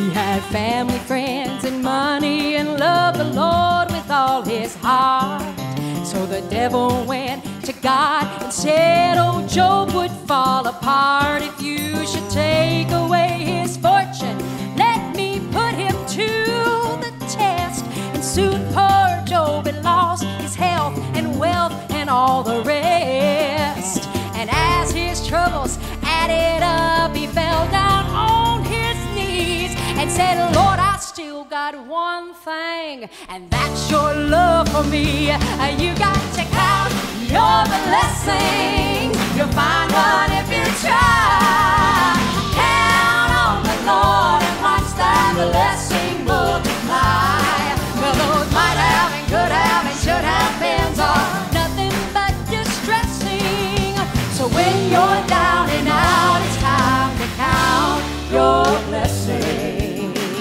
He had family, friends, and money, and loved the Lord with all his heart. So the devil went to God and said, oh, Job would fall apart if you should take away his fortune. Let me put him to the test. And soon poor Job had lost his health and wealth and all the rest. And as his troubles added up, he fell down on his knees and said, Lord, I still got one thing, and that's your love for me. You got to count your blessings. You'll find one if you try. Count on the Lord and watch that blessing multiply. Well, those might have and could have and should have beens are nothing but distressing. So when you're down and out, it's time to count your blessings.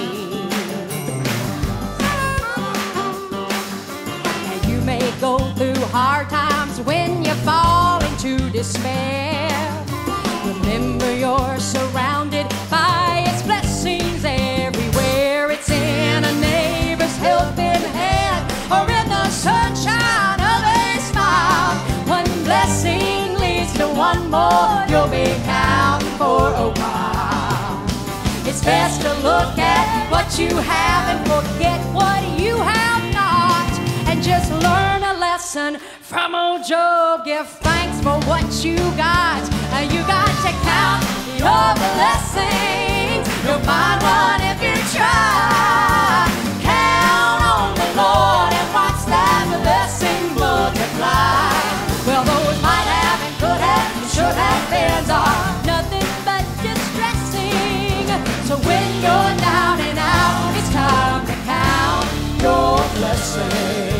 And you may go through hard times when you fall into despair. Remember, you're surrounded by its blessings everywhere. It's in a neighbor's helping hand or in the sunshine of a smile. One blessing leads to one more. You'll be counting for a while. It's best to look at what you have and forget what you have not, and just learn a lesson from old Job. Give thanks for what you got. You got to count your blessings. You'll find one if you try. Count on the Lord and watch that blessing multiply. Well, those might have and could have and should have beens are nothing but distressing. So when you're down and out, it's time to count your blessings.